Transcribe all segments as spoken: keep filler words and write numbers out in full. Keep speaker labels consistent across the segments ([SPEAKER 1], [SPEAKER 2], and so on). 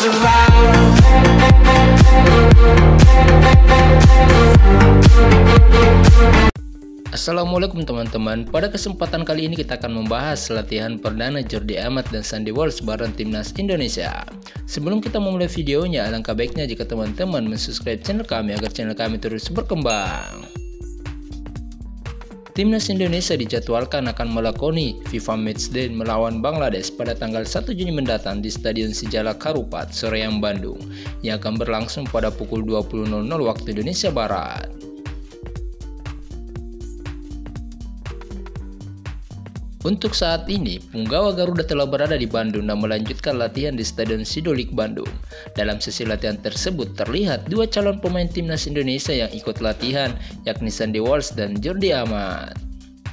[SPEAKER 1] Assalamualaikum teman-teman. Pada kesempatan kali ini kita akan membahas latihan perdana Jordi Amat dan Sandy Walsh bareng timnas Indonesia. Sebelum kita memulai videonya, alangkah baiknya jika teman-teman mensubscribe channel kami agar channel kami terus berkembang. Timnas Indonesia dijadwalkan akan melakoni FIFA Matchday melawan Bangladesh pada tanggal satu Juni mendatang di Stadion Sijalak Harupat, Soreang, Bandung, yang akan berlangsung pada pukul dua puluh nol nol waktu Indonesia Barat. Untuk saat ini, punggawa Garuda telah berada di Bandung dan melanjutkan latihan di Stadion Sidolik Bandung. Dalam sesi latihan tersebut terlihat dua calon pemain timnas Indonesia yang ikut latihan, yakni Sandy Walsh dan Jordi Amat.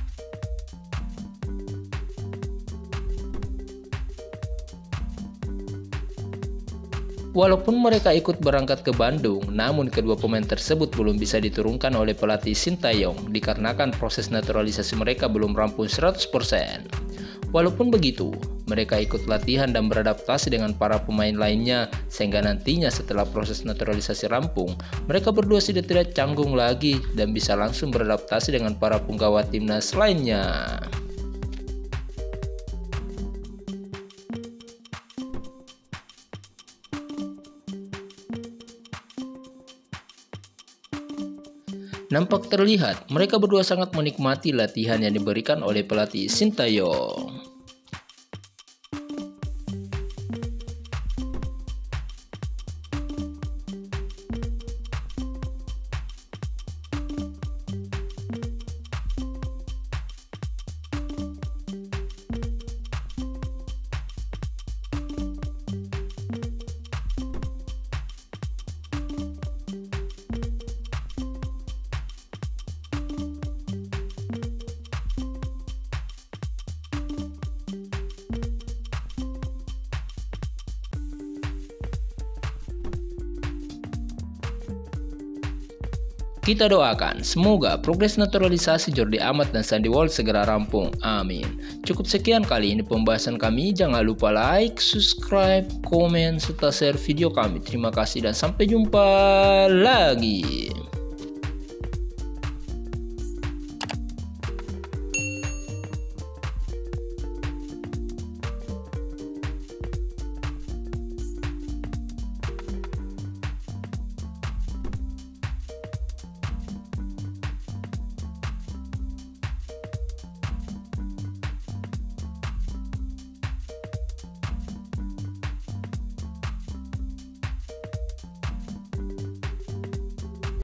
[SPEAKER 1] Walaupun mereka ikut berangkat ke Bandung, namun kedua pemain tersebut belum bisa diturunkan oleh pelatih Sintayong dikarenakan proses naturalisasi mereka belum rampung seratus persen. Walaupun begitu, mereka ikut latihan dan beradaptasi dengan para pemain lainnya, sehingga nantinya setelah proses naturalisasi rampung, mereka berdua sudah tidak canggung lagi dan bisa langsung beradaptasi dengan para punggawa timnas lainnya. Nampak terlihat mereka berdua sangat menikmati latihan yang diberikan oleh pelatih Sintayong. Kita doakan, semoga progres naturalisasi Jordi Amat dan Sandy Walsh segera rampung. Amin. Cukup sekian kali ini pembahasan kami. Jangan lupa like, subscribe, komen, serta share video kami. Terima kasih dan sampai jumpa lagi.